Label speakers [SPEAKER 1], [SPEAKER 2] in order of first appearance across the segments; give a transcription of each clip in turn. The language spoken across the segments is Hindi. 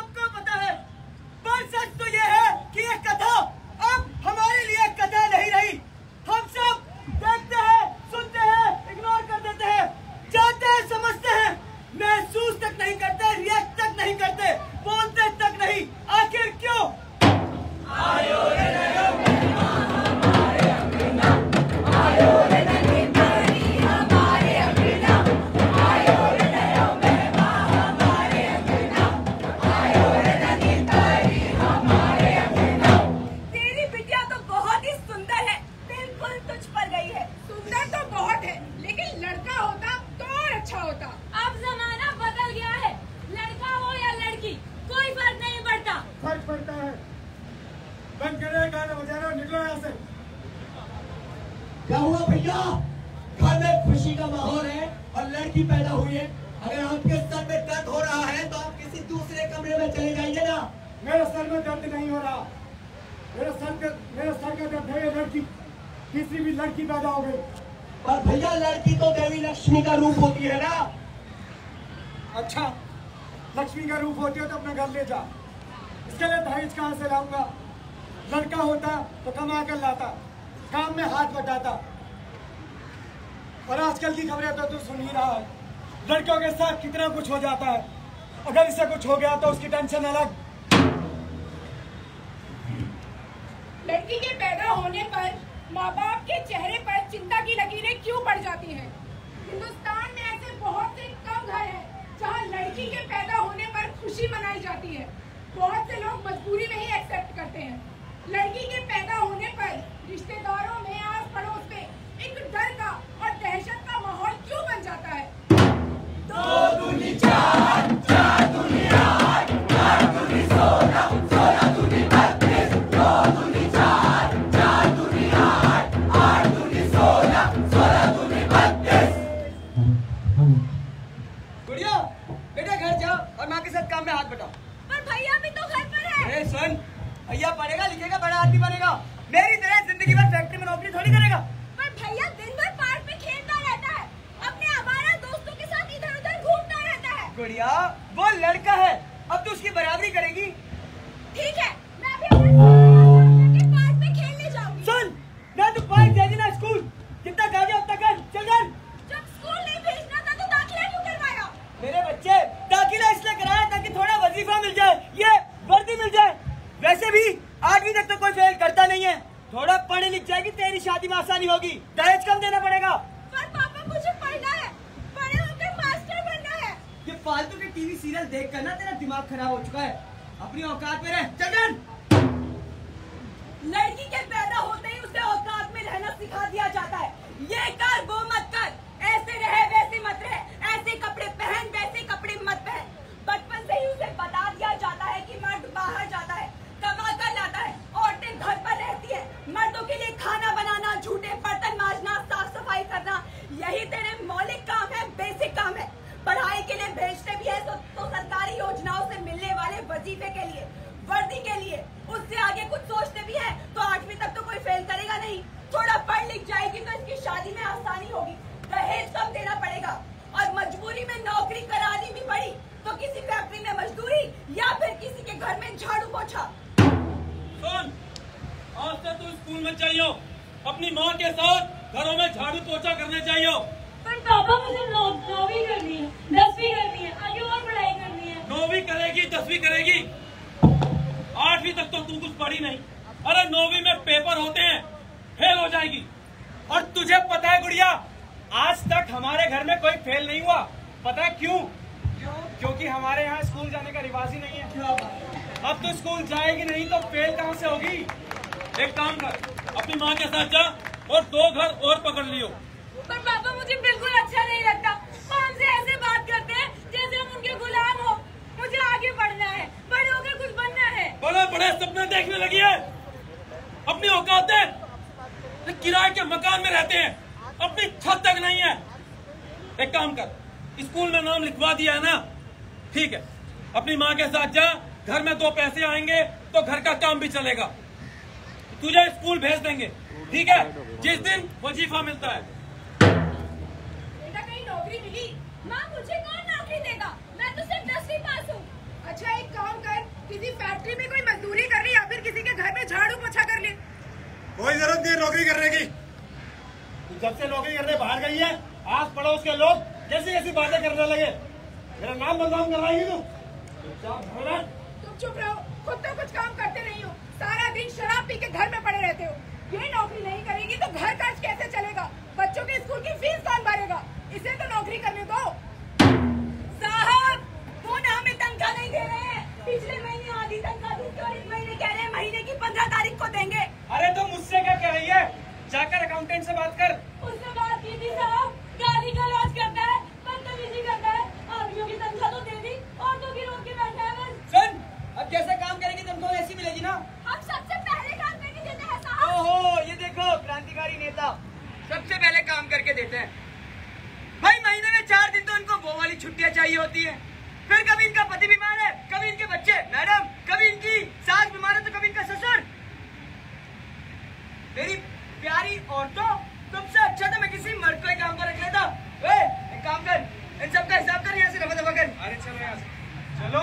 [SPEAKER 1] सबको पता है, पर सच तो ये है कि ये कथा अब हमारे लिए कथा नहीं रही। हम सब देखते हैं, सुनते हैं, इग्नोर कर देते हैं, जाते हैं, समझते हैं, महसूस तक नहीं करते, रिएक्ट तक नहीं करते, बोलते तक नहीं। आखिर क्यों? आयो रे नयो मेहमान हमारे अंगना, आयो रे नई परी हमारे अंगना, आयो रे नयो मेहमान हमारे अंगना, आयो रे नई परी हमारे अंगना।
[SPEAKER 2] तेरी बिटिया तो बहुत ही सुंदर है, बिल्कुल तुझ पर गई है।
[SPEAKER 3] सुंदर तो बहुत है, लेकिन लड़का होता तो और अच्छा होता।
[SPEAKER 2] अब जमाना बदल गया है, लड़का हो या लड़की कोई फर्क नहीं पड़ता।
[SPEAKER 1] फर्क पड़ता है। बंद करो गाना बजाना, निकलो यहाँ से।
[SPEAKER 4] क्या हुआ भैया? घर में खुशी का माहौल है और लड़की पैदा हुई है। अगर आपके सर में दर्द हो रहा है तो आप किसी दूसरे कमरे में चले जाइए ना।
[SPEAKER 1] मेरे सर में दर्द नहीं हो रहा, मेरे सर का दर्द है। लड़की, किसी भी लड़की पैदा हो गई।
[SPEAKER 4] पर भैया लड़की तो देवी लक्ष्मी का रूप होती है ना।
[SPEAKER 1] अच्छा, लक्ष्मी का रूप होती है तो अपना घर ले जा। इसके लिए दहेज कहाँ से लाऊंगा? लड़का होता तो कमा कर लाता, काम में हाथ बटाता। और आजकल की खबरें तो तू सुन ही रहा है, लड़कियों के साथ कितना कुछ हो जाता है। अगर इसे कुछ हो गया तो उसकी टेंशन अलग।
[SPEAKER 3] लड़की के पैदा होने पर माँ बाप के चेहरे पर चिंता की लकीरें क्यों पड़ जाती हैं? हिंदुस्तान में ऐसे बहुत से कम घर हैं जहाँ लड़की के पैदा होने पर खुशी मनाई जाती है। बहुत से लोग मजबूरी में ही एक्सेप्ट करते हैं। लड़की के पैदा होने पर रिश्तेदारों में, आस पड़ोस में एक डर का और दहशत का माहौल क्यों बन जाता है?
[SPEAKER 1] दो दूनी चार, चार दूनी आठ, आठ दूनी सोलह, सोलह दूनी बत्तीस, दो दूनी चार, चार दूनी आठ, आठ दूनी सोलह, सोलह दूनी बत्तीस। गुड़िया, बेटा घर जाओ और माँ के साथ काम में हाथ बटाओ।
[SPEAKER 2] पर भैया भी तो घर पर है।
[SPEAKER 1] अरे सुन, भैया पढ़ेगा लिखेगा बड़ा आदमी बनेगा, मेरी तरह जिंदगी भर फैक्ट्री में नौकरी थोड़ी करेगा।
[SPEAKER 2] पर भैया दिन भर पार्क में खेलता रहता है, अपने हमारा दोस्तों के साथ इधर उधर घूमता रहता है।
[SPEAKER 1] गुड़िया, वो लड़का है, अब तू उसकी बराबरी करेगी।
[SPEAKER 2] ठीक है, मैं अभी अपने दोस्तों के पार्क में खेलने जाऊंगी।
[SPEAKER 1] सुन, ना तू पार्क जाएगी ना स्कूल, जितना जा उतना कर, चल चल।
[SPEAKER 2] जब स्कूल नहीं भेजना था तो दाखिला क्यों करवाया?
[SPEAKER 1] मेरे बच्चे, दाखिला इसलिए कराया ताकि थोड़ा वजीफा मिल जाए, ये वर्दी मिल जाए। वैसे भी 8वीं तक तो कोई फेल करता नहीं है, थोड़ा पढ़े लिख जाएगी, तेरी शादी में आसानी होगी, दहेज कम देना पड़ेगा।
[SPEAKER 2] पर पापा मुझे पढ़ना है, बड़े होकर मास्टर बनना है।
[SPEAKER 1] ये फालतू के टीवी सीरियल देख कर ना तेरा दिमाग खराब हो चुका है, अपनी औकात में रह, चल चल।
[SPEAKER 2] लड़की के पैदा होते ही उसे औकात में रहना सिखा दिया जाता है। ये कर वो मत कर, ऐसे रहे वैसे मत रहे, ऐसे कपड़े पहन वैसे कपड़े मत पहन। बचपन से ही उसे बता दिया जाता है कि मर्द बाहर जाता है, कमा कर लाता है, औरतें घर पर रहती है। मर्दों के लिए खाना बनाना, झूठे बर्तन मांजना, साफ सफाई करना, यही तेरे मौलिक काम है, बेसिक काम है। पढ़ाई के लिए भेजते भी है तो सरकारी योजनाओं से मिलने वाले वजीफे के लिए, वर्दी के लिए। उससे आगे कुछ सोचते भी है तो 8वीं तक तो कोई फेल करेगा नहीं। थोड़ा पढ़ लिख जाएगी तो इसकी शादी में आसानी होगी, दहेज कम देना पड़ेगा, और मजबूरी में नौकरी करानी भी पड़ी तो किसी फैक्ट्री में मजदूरी या फिर किसी के घर में झाड़ू पोछा।
[SPEAKER 5] सुन, आज से तू स्कूल में चाहिए, अपनी माँ के साथ घरों में झाड़ू पोछा करने चाहिए।
[SPEAKER 2] पर पापा मुझे 9वीं करनी है, 10वीं करनी है, आगे और पढ़ाई करनी है।
[SPEAKER 5] 9वीं करेगी, 10वीं करेगी, 8वीं तक तो तू कुछ पढ़ी नहीं। अरे 9वीं में पेपर होते हैं, फेल हो जाएगी। और तुझे पता है गुड़िया, आज तक हमारे घर में कोई फेल नहीं हुआ। पता है क्यों? क्योंकि हमारे यहाँ स्कूल जाने का रिवाज ही नहीं है। अब तो स्कूल जाएगी नहीं तो फेल कहाँ से होगी? एक काम कर, अपनी माँ के साथ जा और 2 घर और पकड़ लियो।
[SPEAKER 2] पर पापा मुझे बिल्कुल अच्छा नहीं लगता, वो हमसे ऐसे बात करते हैं जैसे हम उनके गुलाम हो। मुझे आगे बढ़ना है, बड़े होकर कुछ बनना है।
[SPEAKER 5] बड़े बड़े सपने देखने लगी है, अपनी औकात है, किराए के मकान में रहते हैं, अपनी छत तक नहीं है। एक काम कर, स्कूल में नाम लिखवा दिया है ना, ठीक है, अपनी माँ के साथ जा, घर में 2 पैसे आएंगे तो घर का काम भी चलेगा, तुझे स्कूल भेज देंगे, ठीक है, जिस दिन वजीफा मिलता है।
[SPEAKER 3] बेटा कहीं नौकरी मिली?
[SPEAKER 2] माँ मुझे कौन नौकरी देगा, मैं तो सिर्फ 10वीं पास हूँ।
[SPEAKER 3] अच्छा एक काम कर, किसी फैक्ट्री में कोई मजदूरी कर ली या फिर किसी के घर में झाड़ू पोछा कर ली।
[SPEAKER 6] कोई जरूरत नहीं है नौकरी करने की। जब से नौकरी करने बाहर गई है, आस पड़ोस के लोग कैसी कैसी बातें करने लगे। मेरा नाम बदनाम करवाएगी तू?
[SPEAKER 3] तुम चुप रहो, खुद तो कुछ काम करते नहीं हो, सारा दिन शराब पी के घर में पड़े रहते हो। ये नौकरी नहीं करेगी तो घर खर्च कैसे चलेगा? बच्चों के स्कूल की फीस कौन भरेगा? इसे तो नौकरी करने दो।
[SPEAKER 2] साहब, वो ना हमें तनख्वाह नहीं दे रहे हैं। पिछले महीने आधी तनख्वाह दी थी और इस महीने कह रहे हैं महीने की 15 तारीख को देंगे।
[SPEAKER 5] अरे तो मुझसे क्या कह रही है? जाकर अकाउंटेंट से बात कर।
[SPEAKER 2] उससे बात की थी साहब, गाली गलौज करता है, बदतमीजी करता है। आदमियों की तनख्वाह तो दे दी, औरतों की रोक के बैठा है बस।
[SPEAKER 1] सुन, अब जैसे काम करेगी तनख्वाह ऐसी मिलेगी ना।
[SPEAKER 2] हम सबसे पहले काम करके देते हैं साहब।
[SPEAKER 1] ओहो, ये देखो क्रांतिकारी नेता सबसे पहले काम करके देते हैं। भाई महीने में 4 दिन तो उनको वो वाली छुट्टियां चाहिए होती है। फिर कभी इनका पति बीमार है, कभी इनके बच्चे, मैडम, कभी इनकी सास बीमार है तो कभी इनका ससुर। मेरी प्यारी औरतों, तुमसे अच्छा तो मैं किसी मर्द को ही काम पर रख लेता। एक काम कर, इन सबका हिसाब कर, यहाँ से रफा दफा कर।
[SPEAKER 5] अरे चलो यहाँ से चलो।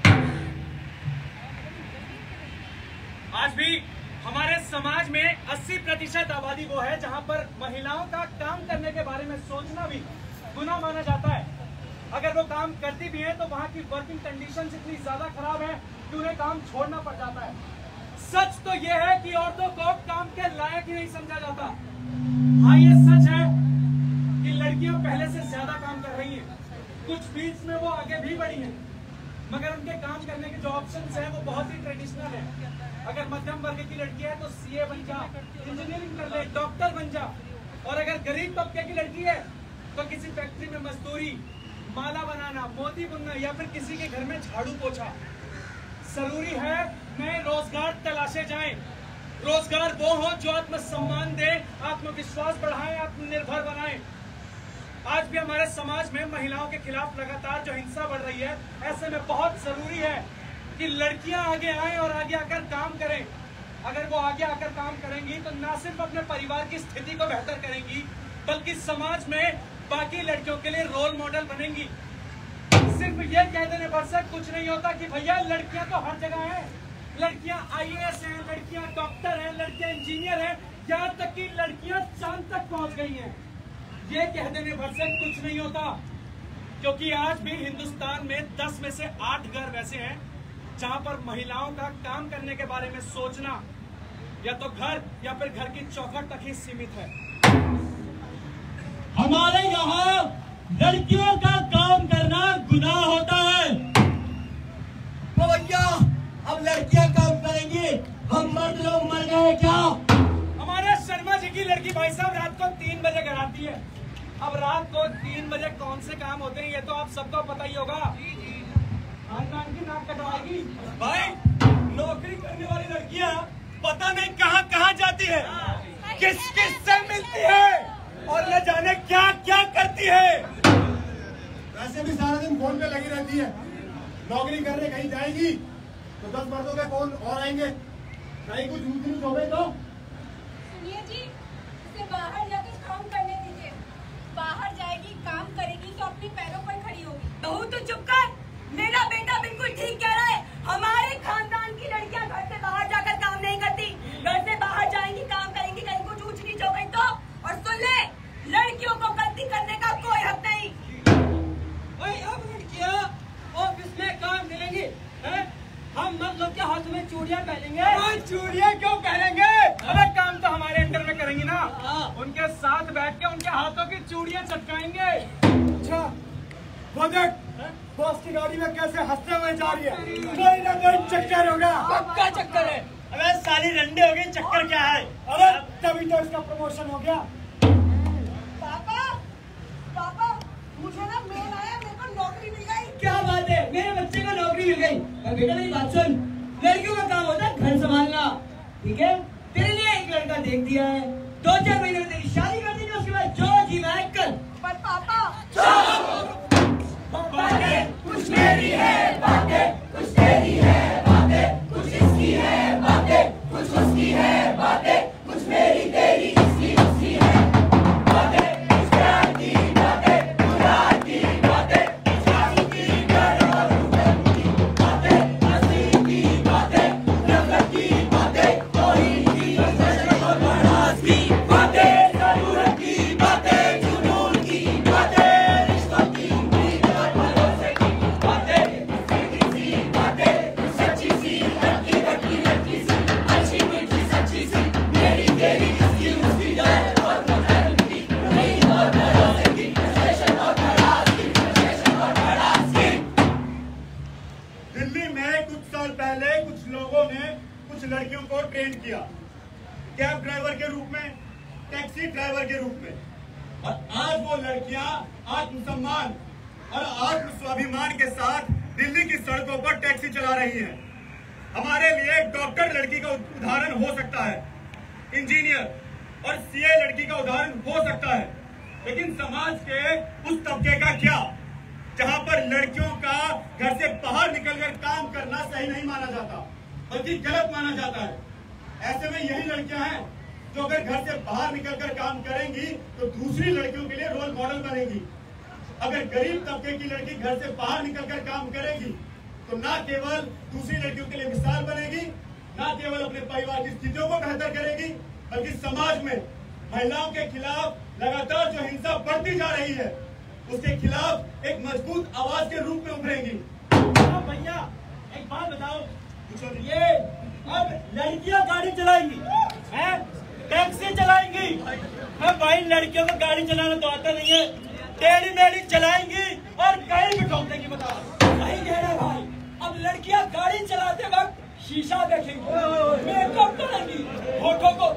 [SPEAKER 5] आज भी हमारे समाज में 80% आबादी वो है जहाँ पर महिलाओं का काम करने के बारे में सोचना भी गुनाह माना जाता है। अगर वो काम करती भी है तो वहाँ की वर्किंग कंडीशंस इतनी ज्यादा खराब है कि उन्हें काम छोड़ना पड़ जाता है। सच तो ये है कि औरतों को काम के लायक ही नहीं समझा जाता। हाँ, ये सच है कि लड़कियां पहले से ज्यादा काम कर रही हैं। कुछ फील्ड्स में वो आगे भी बढ़ी हैं, मगर उनके काम करने के जो ऑप्शंस हैं वो बहुत ही ट्रेडिशनल है। अगर मध्यम वर्ग की लड़की है तो सीए बन जा, इंजीनियरिंग कर ले, डॉक्टर बन जा। और अगर गरीब तबके की लड़की है तो किसी फैक्ट्री में मजदूरी, माला बनाना, मोती बुनना या फिर किसी के घर में झाड़ू पोछा। जरूरी है नए रोजगार तलाशे जाएं। रोजगार वो हो जो आत्मसम्मान दे, आत्मविश्वास बढ़ाएं, आत्मनिर्भर बनाएं। आज भी हमारे समाज में महिलाओं के खिलाफ लगातार जो हिंसा बढ़ रही है, ऐसे में बहुत जरूरी है कि लड़कियां आगे आएं और आगे आकर काम करें। अगर वो आगे आकर काम करेंगी तो न सिर्फ अपने परिवार की स्थिति को बेहतर करेंगी, बल्कि समाज में बाकी लड़कियों के लिए रोल मॉडल बनेंगी। सिर्फ ये कह देने पर से कुछ नहीं होता कि भैया लड़कियां तो हर जगह हैं। लड़कियां आईएएस हैं, लड़कियां डॉक्टर हैं, लड़कियां इंजीनियर हैं, यहाँ तक कि लड़कियां चांद तक पहुंच गई हैं। ये कह देने भर से कुछ नहीं होता, क्योंकि आज भी हिंदुस्तान में 10 में से 8 घर वैसे हैं जहां पर महिलाओं का काम करने के बारे में सोचना या तो घर या फिर घर की चौखट तक ही सीमित है।
[SPEAKER 4] हमारे यहाँ लड़कियों का काम करना गुनाह होता है। तो भैया अब लड़कियां काम करेंगी, हम मर्द लोग मर गए क्या?
[SPEAKER 5] हमारे शर्मा जी की लड़की भाई साहब रात को 3 बजे घर आती है। अब रात को 3 बजे कौन से काम होते हैं ये तो आप सबको पता ही होगा। खानदान की नाक कटवाएगी।
[SPEAKER 6] भाई नौकरी करने वाली लड़कियां पता नहीं कहाँ कहाँ जाती है, किस किस से मिलती है और न जाने क्या क्या करती है। वैसे भी सारा दिन फोन पे लगी रहती है। नौकरी करने कहीं जाएगी तो 10 मर्दों के फोन और आएंगे, कहीं कुछ यूज हो गए तो।
[SPEAKER 3] सुनिए जी, इसे बाहर जाकर काम करने दीजिए। बाहर जाएगी, काम करेगी तो अपने पैरों पर खड़ी होगी।
[SPEAKER 2] बहू तो चुप कर, मेरा बेटा बिल्कुल ठीक कह रहा है। हमारे खानदान की लड़कियां घर से बाहर जाकर काम नहीं करती, घर से बाहर जाएंगी, काम करेंगी, कहीं कुछ ऊंच नीच हो गई तो। और सुन ले, लड़कियों को गलती करने का कोई हक नहीं।
[SPEAKER 1] भाई अब लड़कियां ऑफिस में काम मिलेंगी, हैं? हम मर्द लोग के हाथ में चूड़ियां पहनेंगे।
[SPEAKER 5] चूड़ियां क्यों पहनेंगे? अरे काम तो हमारे अंडर में करेंगी ना। उनके साथ बैठ के उनके हाथों की चूड़ियां चटकाएंगे।
[SPEAKER 6] अच्छा वो देख, बॉस की गाड़ी में कैसे हंसते हुए जा रही है। कोई ना कोई चक्कर होगा।
[SPEAKER 1] पक्का चक्कर है।
[SPEAKER 6] अबे साली रंडे हो गई, चक्कर क्या है? अरे तभी तो इसका प्रमोशन हो गया।
[SPEAKER 3] पापा, पापा, मुझे ना मेल आया, मेरे को नौकरी मिल गई।
[SPEAKER 1] क्या बात है, मेरे बच्चे को नौकरी मिल गई। और बेटा मेरी बात सुन, लड़कियों का काम होता है घर संभालना, ठीक है? तेरे लिए एक लड़का देख दिया है, 2-4 महीने में तेरी शादी कर देंगे, उसके बाद जो जी मैं कर।
[SPEAKER 3] पर पापा,
[SPEAKER 1] बातें कुछ मेरी है, बातें कुछ तेरी है, बातें कुछ इसकी है, बातें कुछ उसकी है, बातें कुछ मेरी तेरी इसकी उसकी है, बातें कुछ प्यार की, बातें गुनाह की, बातें कुछ आंसू की, डर और उम्र की, बातें हंसी की,
[SPEAKER 6] पहले कुछ लोगों ने कुछ लड़कियों को ट्रेन किया, कैब ड्राइवर के रूप में, टैक्सी ड्राइवर के रूप में, और आज वो लड़कियां आत्मसम्मान और आत्म स्वाभिमान के साथ दिल्ली की सड़कों पर टैक्सी चला रही हैं। हमारे लिए डॉक्टर लड़की का उदाहरण हो सकता है, इंजीनियर और सीए लड़की का उदाहरण हो सकता है, लेकिन समाज के उस तबके का क्या जहां पर लड़कियों का घर से बाहर निकलकर काम करना सही नहीं माना जाता बल्कि गलत माना जाता है। ऐसे में यही लड़कियां हैं जो अगर घर से बाहर निकलकर काम करेंगी तो दूसरी लड़कियों के लिए रोल मॉडल बनेगी। अगर गरीब तबके की लड़की घर से बाहर निकलकर काम करेगी तो न केवल दूसरी लड़कियों के लिए मिसाल बनेगी, न केवल अपने परिवार की स्थितियों को बेहतर करेगी, बल्कि समाज में महिलाओं के खिलाफ लगातार जो हिंसा बढ़ती जा रही है उसके खिलाफ एक मजबूत आवाज के रूप में उभरेंगी।
[SPEAKER 1] भैया एक बात बताओ, ये अब लड़कियां गाड़ी चलाएंगी, हैं? टैक्सी चलाएंगी, अब भाई लड़कियों को गाड़ी चलाना तो आता नहीं है, टेढ़ी मेढ़ी चलाएंगी और कहीं भी ठोक देंगी। बताओ सही कह रहे भाई। अब लड़कियां गाड़ी चलाते वक्त शीशा देखेंगी, मेकअप करेंगी, होठों को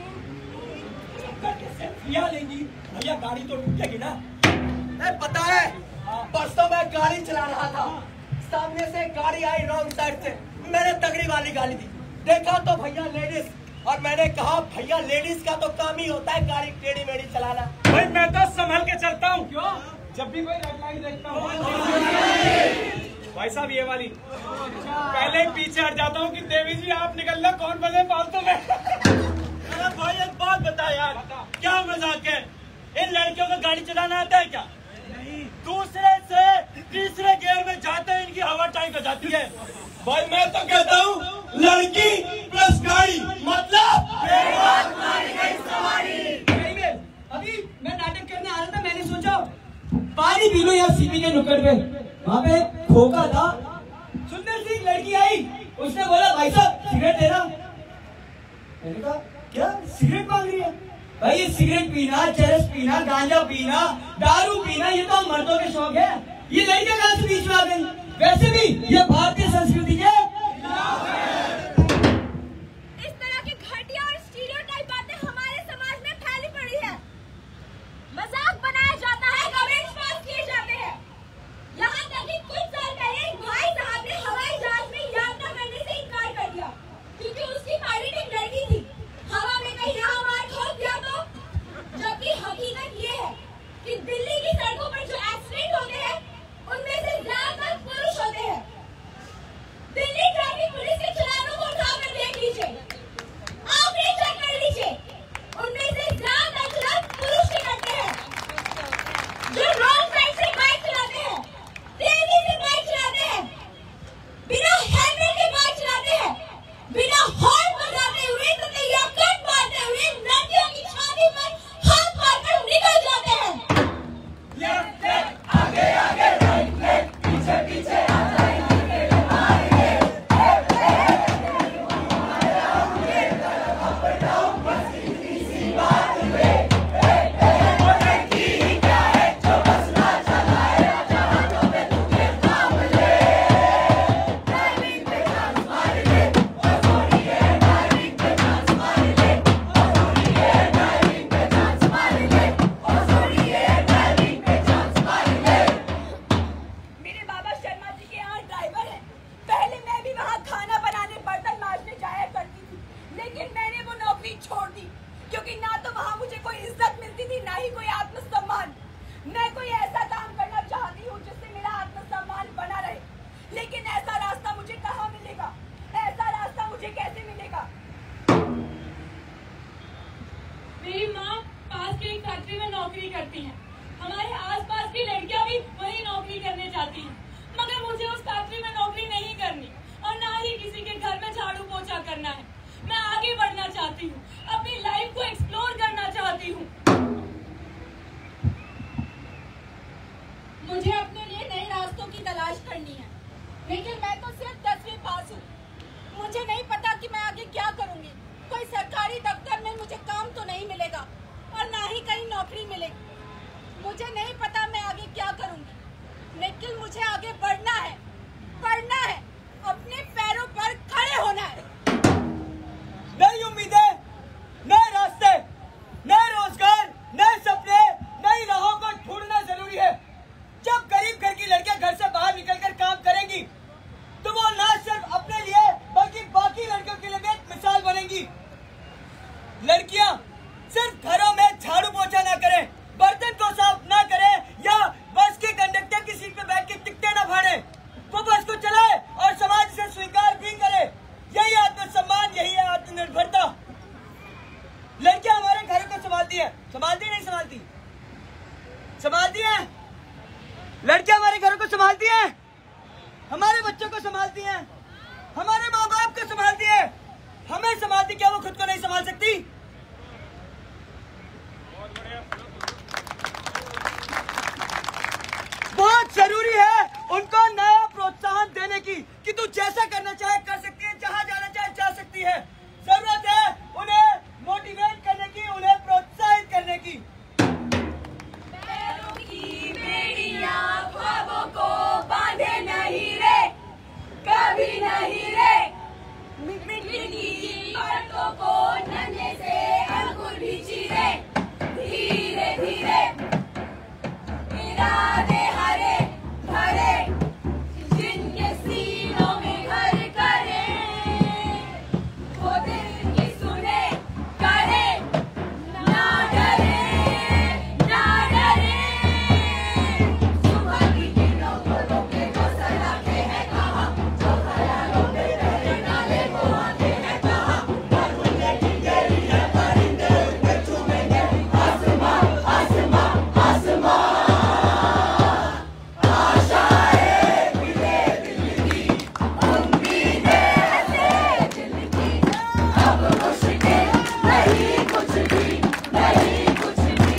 [SPEAKER 1] करके सेल्फियां लेंगी। भैया गाड़ी तो टूटेगी ना।
[SPEAKER 4] पता है, परसों मैं गाड़ी चला रहा था, सामने से गाड़ी आई रॉन्ग साइड से, मैंने तगड़ी वाली गाली दी, देखा तो भैया लेडीज, और मैंने कहा भैया लेडीज का तो काम ही होता है गाड़ी टेढ़ी मेढ़ी चलाना।
[SPEAKER 5] भाई मैं तो संभल के चलता हूँ, क्यों? जब भी कोई रेड लाइट देखता हूँ भाई साहब ये वाली पहले ही पीछे हट जाता हूँ कि देवी जी आप निकलना, कौन बने फालतू में।
[SPEAKER 1] अरे भाई एक बात बता यार, क्या मजाक है? इन लड़कियों को गाड़ी चलाना आता है क्या? नहीं, दूसरे से तीसरे गियर में जाते हैं इनकी हवा टाइट हो जाती है।
[SPEAKER 6] भाई मैं तो कहता हूँ लड़की प्लस गाड़ी मतलब
[SPEAKER 1] अभी मैं नाटक करने आ रहा था, मैंने सोचा पानी पी लो यार सीपी के नुक्कड़ पे, वहाँ पे खोखा था, सुंदर सी लड़की आई, उसने बोला भाई साहब सिगरेट देना। मैंने कहा क्या सिगरेट मांग रही है? भाई ये सिगरेट पीना, चरस पीना, गांजा पीना, दारू पीना ये तो मर्दों के शौक है, ये लड़कियां कहाँ से बीच में आ गई? वैसे भी ये भारतीय संस्कृति के
[SPEAKER 2] इस तरह की घटिया और स्टीरियोटाइप बातें हमारे समाज में फैली पड़ी है। मजाक बनाया जाता है, कमेंट्स पास किए जाते हैं। यहाँ तक कि कुछ साल पहले एक भाई साहब ने हवाई जहाज में यात्रा करने से इनकार कर दिया क्योंकि उसकी पायलट एक लड़की थी। हवा में कहीं यहाँ मार ठोक दिया तो, जबकि हकीकत ये है कि दिल्ली की सड़कों पर जो एक्सीडेंट होते हैं उनमें से ज्यादातर पुरुष होते हैं। मिट्टी परतों को नन्हे से अंकुर भी चीरे, धीरे धीरे इरादे हरे भरे जिनके सीनों में घर करे, वो दिल की सुने करे, ना डरे ना डरे। सुबह की किरणों को रोके वो सलाखे हैं कहाँ, जो ख्यालों में बहने नाले वो आते हैं कहाँ, और उनके टिंगेरी है परिंदे उनके चूमेंगे आसमां आसमां आसमां। आशाएं मिले दिल की, उम्मीदें हंसे दिल की, अब मुश्किल नहीं कुछ भी, नहीं कुछ भी।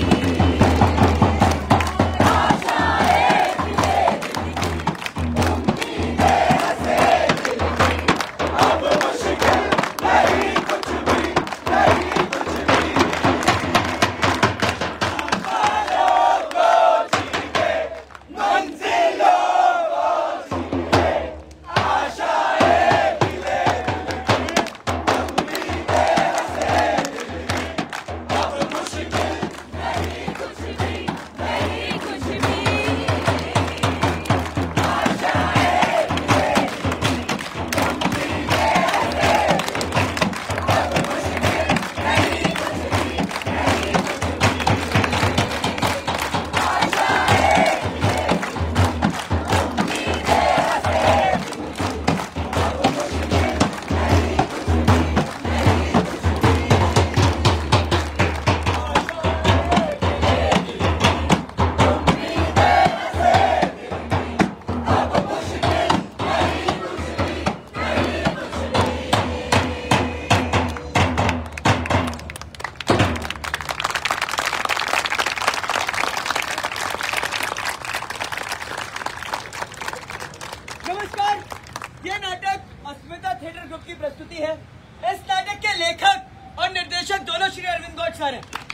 [SPEAKER 2] आशाएं मिले दिल की, उम्मीदें हंसे दिल की, अब मुश्किल नहीं कुछ भी, नहीं कुछ भी।
[SPEAKER 6] मंजिलों को जीते, आशाएं मिले दिल की, उम्मीदें हंसे दिल की, अब मुश्किल
[SPEAKER 2] नहीं कुछ भी, नहीं कुछ भी।
[SPEAKER 1] नमस्कार, ये नाटक अस्मिता थिएटर ग्रुप की प्रस्तुति है। इस नाटक के लेखक और निर्देशक दोनों श्री अरविंद गौड सर हैं।